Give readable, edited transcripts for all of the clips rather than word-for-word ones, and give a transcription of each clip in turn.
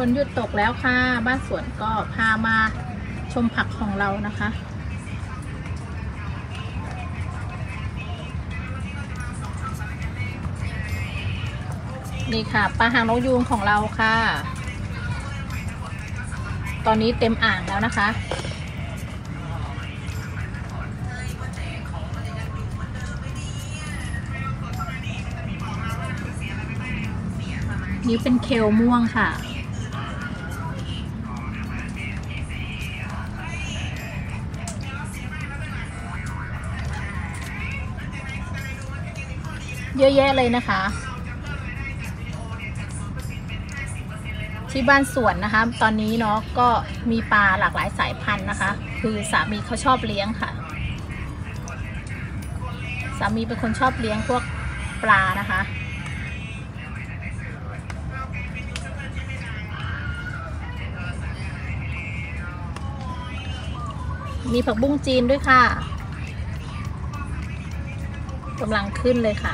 ฝนหยุดตกแล้วค่ะบ้านสวนก็พามาชมผักของเรานะคะนี่ค่ะปลาหางนกยูงของเราค่ะตอนนี้เต็มอ่างแล้วนะคะนี่เป็นเคลม่วงค่ะเยอะแยะเลยนะคะที่บ้านสวนนะคะตอนนี้เนาะก็มีปลาหลากหลายสายพันธุ์นะคะคือสามีเขาชอบเลี้ยงค่ะสามีเป็นคนชอบเลี้ยงพวกปลานะคะมีผักบุ้งจีนด้วยค่ะกำลังขึ้นเลยค่ะ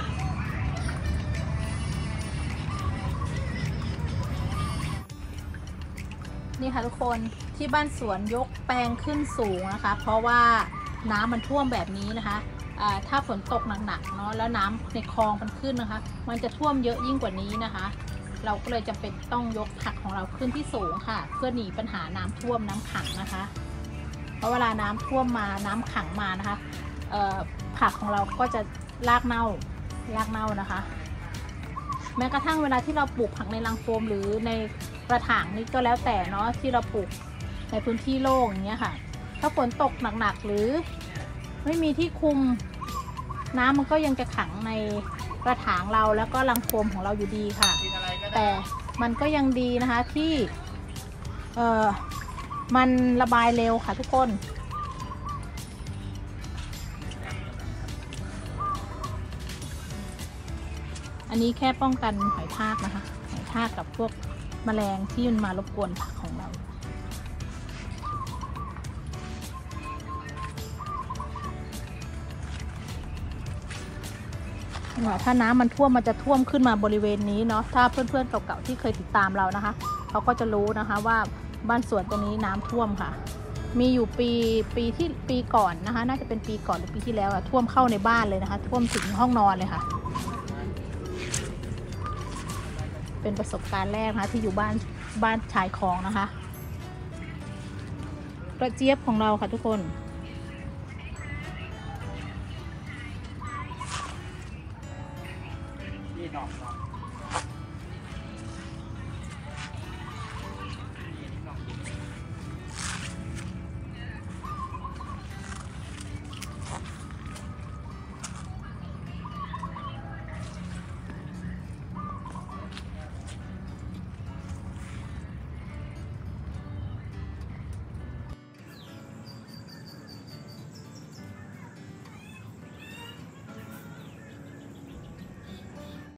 นี่ค่ะทุกคนที่บ้านสวนยกแปลงขึ้นสูงนะคะเพราะว่าน้ำมันท่วมแบบนี้นะคะถ้าฝนตกหนักๆเนาะแล้วน้ำในคลองมันขึ้นนะคะมันจะท่วมเยอะยิ่งกว่านี้นะคะเราก็เลยจำเป็นต้องยกผักของเราขึ้นที่สูงค่ะเพื่อหนีปัญหาน้ำท่วมน้ำขังนะคะเพราะเวลาน้ำท่วมมาน้ำขังมานะคะผักของเราก็จะรากเน่นะคะแม้กระทั่งเวลาที่เราปลูกผักในรังโฟมหรือในกระถางนี่ก็แล้วแต่เนาะที่เราปลูกในพื้นที่โล่งอย่างเงี้ยค่ะถ้าฝนตกหนักๆหรือไม่มีที่คุมน้ำมันก็ยังจะขังในกระถางเราแล้วก็รังโฟมของเราอยู่ดีค่ะแต่มันก็ยังดีนะคะที่มันระบายเร็วค่ะทุกคนอันนี้แค่ป้องกันหอยทากนะคะหอยทากกับพวกแมลงที่มันมารบกวนผักของเราถ้าน้ำมันท่วมมันจะท่วมขึ้นมาบริเวณนี้เนาะถ้าเพื่อนๆเก่าๆที่เคยติดตามเรานะคะเขาก็จะรู้นะคะว่าบ้านสวนตรงนี้น้ำท่วมค่ะมีอยู่ปีก่อนนะคะน่าจะเป็นปีก่อนหรือปีที่แล้วอะท่วมเข้าในบ้านเลยนะคะท่วมถึงห้องนอนเลยค่ะเป็นประสบการณ์แรกนะคะที่อยู่บ้านชายคลองนะคะกระเจี๊ยบของเราค่ะทุกคน